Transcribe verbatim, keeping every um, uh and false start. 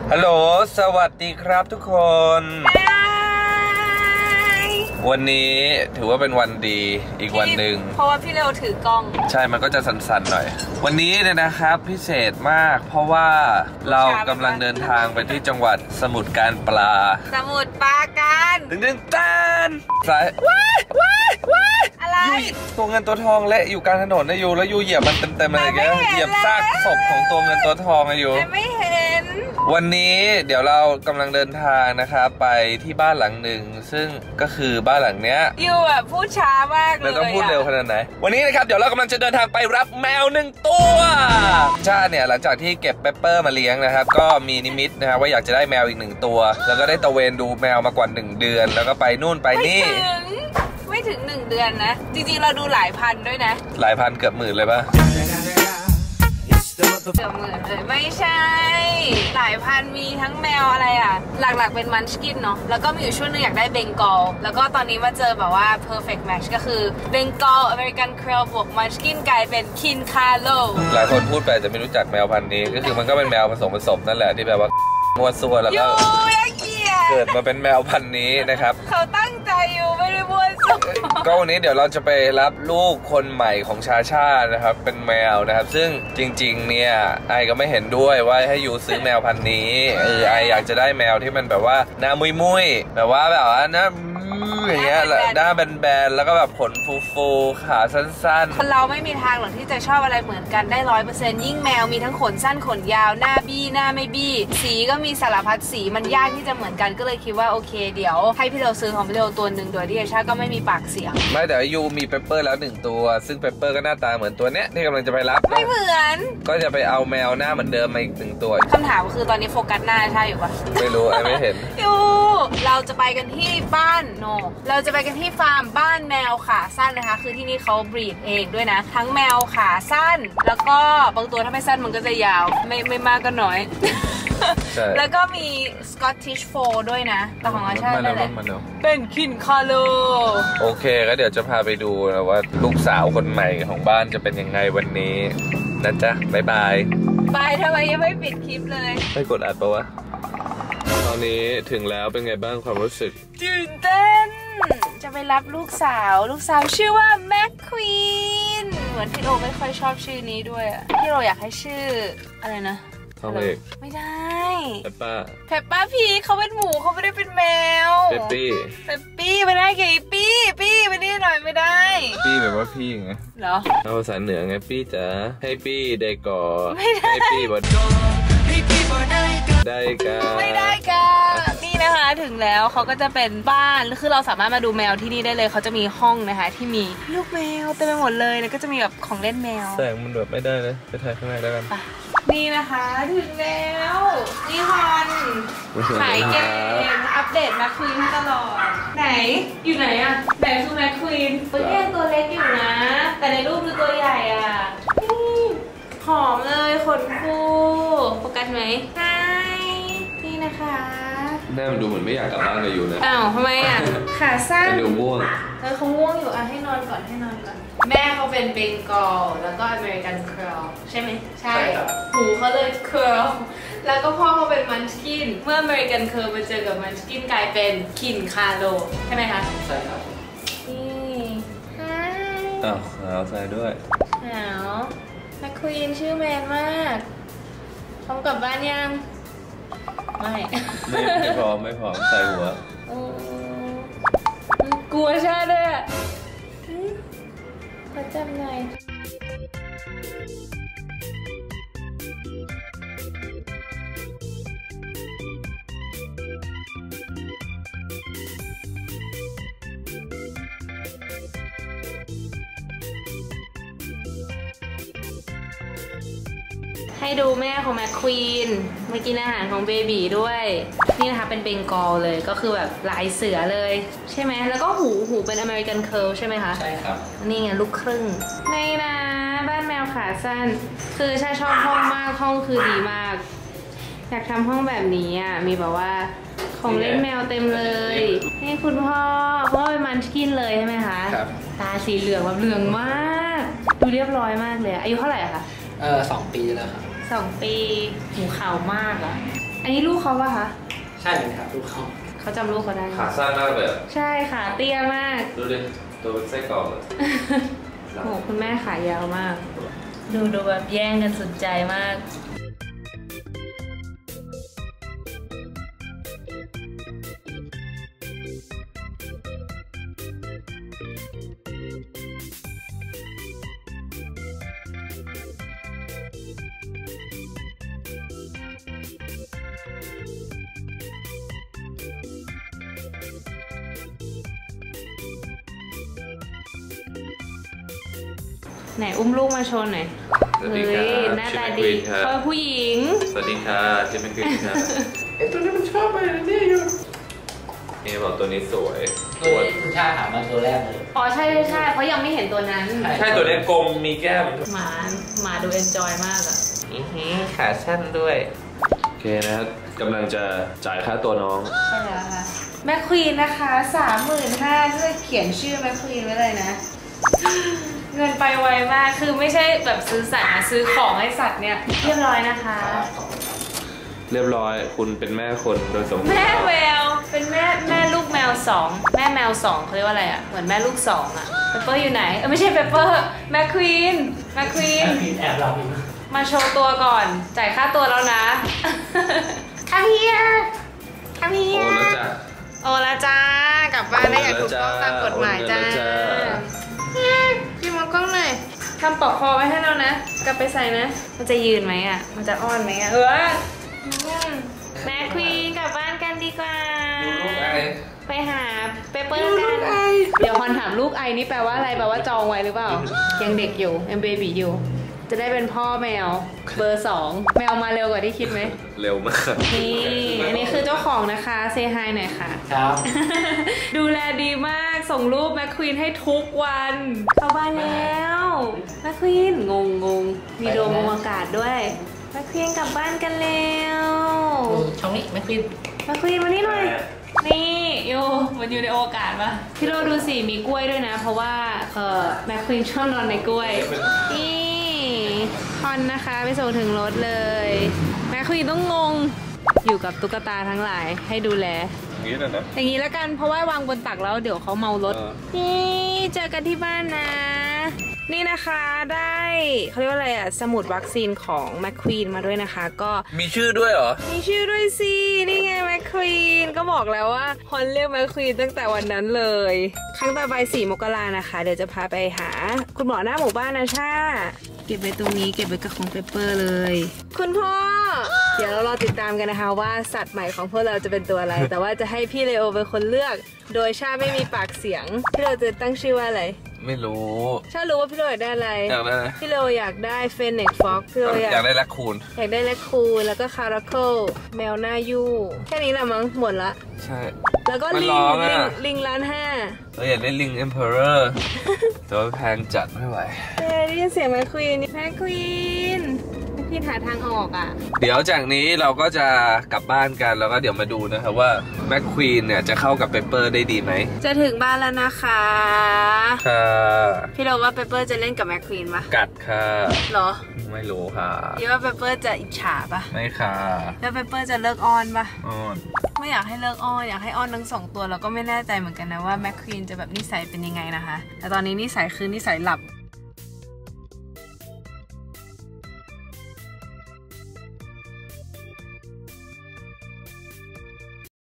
ฮัลโหลสวัสดีครับทุกคน วันนี้ถือว่าเป็นวันดีอีกวันหนึ่งเพราะว่าพี่เร็วถือกล้องใช่มันก็จะสั่นๆหน่อยวันนี้เนี่ยนะครับพิเศษมากเพราะว่าเรากำลังเดินทางไปที่จังหวัดสมุทรปราการสมุทรปราการดึงดึงตันสายว้ายว้ายว้ายอะไรตัวเงินตัวทองและอยู่กลางถนนนะอยู่แล้วอยู่เหยียบมันเต็มๆอะไรอย่างเงี้ยเหยียบซากศพของตัวเงินตัวทองอะอยู่ไม่เห็นวันนี้เดี๋ยวเรากำลังเดินทางนะครับไปที่บ้านหลังหนึ่งซึ่งก็คือบ้านหลังเนี้ยอยู่แบบพูดช้ามากเลยแล้วต้องพูดเร็วขนาดไหนวันนี้นะครับเดี๋ยวเรากำลังจะเดินทางไปรับแมวหนึ่งตัวชาเนี่ยหลังจากที่เก็บเปปเปอร์มาเลี้ยงนะครับก็มีนิมิตนะครับว่าอยากจะได้แมวอีกหนึ่งตัวแล้วก็ได้ตะเวนดูแมวมากว่าหนึ่งเดือนแล้วก็ไปนู่นไปนี่ไม่ถึงหนึ่งเดือนนะจริงๆเราดูหลายพันด้วยนะหลายพันเกือบหมื่นเลยป่ะเกือบหมื่นเลยไม่ใช่หลายพันมีทั้งแมวอะไรอ่ะหลักๆเป็นมันช์กินเนาะแล้วก็มีอยู่ช่วงนึงอยากได้เบงกอลแล้วก็ตอนนี้มาเจอแบบว่า perfect match ก็คือเบงกอลอเมริกันเครลบวกมันช์กินกลายเป็นคินคาโลหลายคนพูดไปจะไม่รู้จักแมวพันธุ์นี้ก็คือมันก็เป็นแมวผสมผสมนั่นแหละที่แบบว่ามัวซัวแล้วก็เกิดมาเป็นแมวพันธุ์นี้นะครับเขาตั้งใจอยู่ไม่ได้มัวซัวก็วันนี้เดี๋ยวเราจะไปรับลูกคนใหม่ของชาชานะครับเป็นแมวนะครับซึ่งจริงๆเนี่ยไอก็ไม่เห็นด้วยว่าให้ยูซื้อแมวพันธุ์นี้เออไออยากจะได้แมวที่มันแบบว่าหน้ามุยมุยแบบว่าแบบว่าหน้าอย่างเงี้ยหน้าแบนๆแล้วก็แบบขนฟูๆขาสั้นๆคนเราไม่มีทางหรอกที่จะชอบอะไรเหมือนกันได้ร้อยเปอร์เซ็นต์ยิ่งแมวมีทั้งขนสั้นขนยาวหน้าบี้หน้าไม่บี้สีก็มีสารพัดสีมันยากที่จะเหมือนกันก็เลยคิดว่าโอเคเดี๋ยวให้พี่เราซื้อของพี่เราตัวหนึ่งโดยที่ชาก็ไม่มีปากเสียงไม่แต่ยูมีเปปเปอร์แล้วหนึ่งตัวซึ่งเปปเปอร์ก็หน้าตาเหมือนตัวเนี้ยที่กำลังจะไปรับไม่เหมือนก็จะไปเอาแมวหน้าเหมือนเดิมมาอีกหนึ่งตัวคำถามคือตอนนี้โฟกัสหน้าใช่อยู่ปะไม่รู้ไอไม่เห็นยูเราจะไปกันที่บ้านโนเราจะไปกันที่ฟาร์มบ้านแมวขาสั้นนะคะคือที่นี่เขาบรีดเองด้วยนะทั้งแมวขาสั้นแล้วก็บางตัวถ้าไม่สั้นมันก็จะยาวไม่ไม่มากก็น้อยแล้วก็มีสกอตติชโฟล์ด้วยนะแต่ของอาชาตินั่นแหละเป็นคินคาโลโอเคก็เดี๋ยวจะพาไปดูนะว่าลูกสาวคนใหม่ของบ้านจะเป็นยังไงวันนี้นะจ๊ะบ๊ายบายบายทำไมยังไม่ปิดคลิปเลยไม่กดอัดปะวะตอนนี้ถึงแล้วเป็นไงบ้างความรู้สึกตื่นเต้นจะไปรับลูกสาวลูกสาวชื่อว่าแม็กควีนเหมือนพี่โรไม่ค่อยชอบชื่อนี้ด้วยอะพี่โรอยากให้ชื่ออะไรนะทองเอกไม่ได้เปปป้าเปปป้าพีเขาเป็นหมูเขาไม่ได้เป็นแมวเปปปี้เปปปี้ไม่ได้ไงปี้ปี้ไปนี่หน่อยไม่ได้ปี้แบบว่าพี่ไงเหรอภาษาเหนือไงปี้จ๋าให้ปี้ได้ก่อไม่ได้ให้ปี้บดได้กันไม่ได้กันนี่นะคะถึงแล้วเขาก็จะเป็นบ้านคือเราสามารถมาดูแมวที่นี่ได้เลยเขาจะมีห้องนะคะที่มีลูกแมวเต็มไปหมดเลยแล้วก็จะมีแบบของเล่นแมวแสงมันแบบไม่ได้นะไปถ่ายข้างในแล้วกันนี่นะคะถึงแล้วนี่ฮอนขายเกมอัปเดตแม็กควีนให้ตลอดไหนอยู่ไหนอะไหนคือแม็กควีนตัวแยกตัวเล็กอยู่นะแต่ในรูปคือตัวใหญ่อะหอมเลยขนฟูโฟกัสไหมใช่นี่นะคะหน้ามันดูเหมือนไม่อยากกลับบ้านเลยอยู่นะอ้าวทำไมอ่ะขาสั้นดูง่วงเออเขาง่วงอยู่อ่ะให้นอนก่อนให้นอนก่อนแม่เขาเป็นเบงกอลแล้วก็อเมริกันเคอร์ลใช่ไหมใช่หูเขาเลยเคอร์ลแล้วก็พ่อเขาเป็นมันช์กินเมื่ออเมริกันเคอร์ลมาเจอกับมันช์กินกลายเป็นคินคาโลใช่ไหมคะใช่ครับนี่ฮะอ้าวเอาใส่ด้วยหนาวแม็กควีนชื่อแมนมากพร้อมกลับบ้านยังไม่ไม่ไม่พร้อมไม่พร้อมใส่หัวกลัวชาด้วยขอจำหน่อยให้ดูแม่ของแม็กควีนมากินอาหารของเบบีด้วยนี่นะคะเป็นเบงกอลเลยก็คือแบบลายเสือเลยใช่ไหมแล้วก็หูหูเป็นอเมริกันเคิร์ลใช่ไหมคะใช่ครับนี่ไงลูกครึ่งในนะบ้านแมวขาสั้นคือชาชอบห้องมากห้องคือดีมากอยากทำห้องแบบนี้อ่ะมีแบบว่าของเล่นแมวเต็มเลยนี่คุณพ่อพ่อเป็นมันช์กินเลยใช่ไหมคะครับตาสีเหลืองแบบเหลืองมากดูเรียบร้อยมากเลยอายุเท่าไหร่คะเออสองปีแล้วครับสองปีหูขาวมากอ่ะอันนี้ลูกเขาปะคะใช่เลยครับลูกเขาเขาจำลูกเขาได้ขาสั้นมากเลยใช่ค่ะเตี้ยมากดูดิตัวเป็นไส้กรอกเลยโอ้คุณแม่ขายาวมากดูดูแบบแย่งกันสุดใจมากไหนอุ้มลูกมาโชว์หน่อยเฮ้ยหน้าตาดีเขาเป็นผู้หญิงสวัสดีค่ะชื่อแมคควีนค่ะไอตัวนี้มันชอบไปนะเนี่ยอยู่นี่บอกตัวนี้สวยตัวนี้คุณชาหามาตัวแรกเลยอ๋อใช่ใช่ใช่เพราะยังไม่เห็นตัวนั้นใช่ตัวนี้กลมมีแก้มหมาหมาดูเอนจอยมากอ่ะขาสั้นด้วยโอเคนะครับกำลังจะจ่ายค่าตัวน้องใช่แล้วค่ะแมคควีนนะคะสามหมื่นห้าช่วยเขียนชื่อแมคควีนไว้เลยนะเงินไปไวมากคือไม่ใช่แบบซื้อสัตว์นะซื้อของให้สัตว์เนี่ยเรียบร้อยนะคะเรียบร้อยคุณเป็นแม่คนโดยสมบูรณ์แม่แมวเป็นแม่แม่ลูกแมวสองแม่แมวสองเขาเรียกว่าอะไรอ่ะเหมือนแม่ลูกสองอ่ะเปเปอร์อยู่ไหนเออไม่ใช่เปเปอร์แมคควีนแมคควีนแอบเรามาโชว์ตัวก่อนจ่ายค่าตัวแล้วนะ Come here Come here โอละจ้ากลับบ้านได้อย่างถูกต้องตามกฎหมายจ้าพี่มองกล้องหน่อยทำปอกคอไว้ให้เรานะกลับไปใส่นะมันจะยืนไหมอ่ะมันจะอ้อนไหมอ่ะเออแม่ควีนกลับบ้านกันดีกว่าไปหาเปเปอร์กันเดี๋ยวคอนถามลูกไอนี่แปลว่าอะไรแปลว่าจองไว้หรือเปล่ายังเด็กอยู่ยังเบบีอยู่จะได้เป็นพ่อแมวเบอร์สองแมวมาเร็วกว่าที่คิดไหมเร็วมากนี่อันนี้คือเจ้าของนะคะเซฮายหน่อยค่ะครับดูแลดีมากส่งรูปแมคควีนให้ทุกวันเข้าบ้านแล้วแมคควีนงงงงมีโดมอากาศด้วยแมคควีนกลับบ้านกันแล้วช่องนี้แมคควีนแมคควีนมานี่หน่อยนี่โยมันอยู่ในโอกาสปะพี่โรดูสิมีกล้วยด้วยนะเพราะว่าเออแมคควีนชอบนอนในกล้วยนี่คอนนะคะไปส่งถึงรถเลยแมคควีนต้องงงอยู่กับตุ๊กตาทั้งหลายให้ดูแลอย่างนี้นะอย่างนี้แล้วกันเพราะว่าวางบนตักแล้วเดี๋ยวเขาเมารถนี่เจอกันที่บ้านนะนี่นะคะได้เขาเรียกว่าอะไรอะสมุดวัคซีนของแมคควีนมาด้วยนะคะก็มีชื่อด้วยเหรอมีชื่อด้วยสินี่ไงแมคควีนก็บอกแล้วว่าฮอนเรียกแมคควีนตั้งแต่วันนั้นเลยครั้งต่อไปสี่มกรานะคะเดี๋ยวจะพาไปหาคุณหมอหน้าหมู่บ้านนะชาเก็บไว้ตรงนี้เก็บไว้กับของเปเปอร์เลยคุณพ่อเดี๋ยวเรารอติดตามกันนะคะว่าสัตว์ใหม่ของพวกเราจะเป็นตัวอะไร แต่ว่าจะให้พี่เลโอเป็นคนเลือกโดยชาไม่มีปากเสียงพี่เลโอจะตั้งชื่อว่าอะไรไม่รู้ชารู้ว่าพี่เลโออยากได้อะไรอยากได้พี่เลโออยากได้เฟนเน็กฟ็อกพี่เลโออยากได้แรคคูนอยากได้แรคคูนแล้วก็คาราโคลแมวหน้ายู่แค่นี้แหละมั้งหมดละใช่แล้วก็ลิงลิงลิงล้านห้าเราอยากได้ลิงเอ็มเพอเรอร์แต่ว่าแพงจัดไม่ไหวเฮ้ยได้ยินเสียงแมคควีนแมคควีนแมคควีนหาทางออกอ่ะเดี๋ยวจากนี้เราก็จะกลับบ้านกันแล้วก็เดี๋ยวมาดูนะครับว่าแมคควีนเนี่ยจะเข้ากับเปเปอร์ได้ดีไหมจะถึงบ้านแล้วนะคะค่ะพี่เราว่าเปเปอร์จะเล่นกับแมคควีนปะกัดค่ะหรอไม่รู้ค่ะคิดว่าเปเปอร์จะอิจฉาปะไม่ค่ะแล้วเปเปอร์จะเลิกอ้อนปะอ้อนไม่อยากให้เลิกอ้อนอยากให้อ้อนทั้งสองตัวแล้วก็ไม่แน่ใจเหมือนกันนะว่าแมคควีนจะแบบนิสัยเป็นยังไงนะคะแต่ตอนนี้นิสัยคือนิสัยหลับ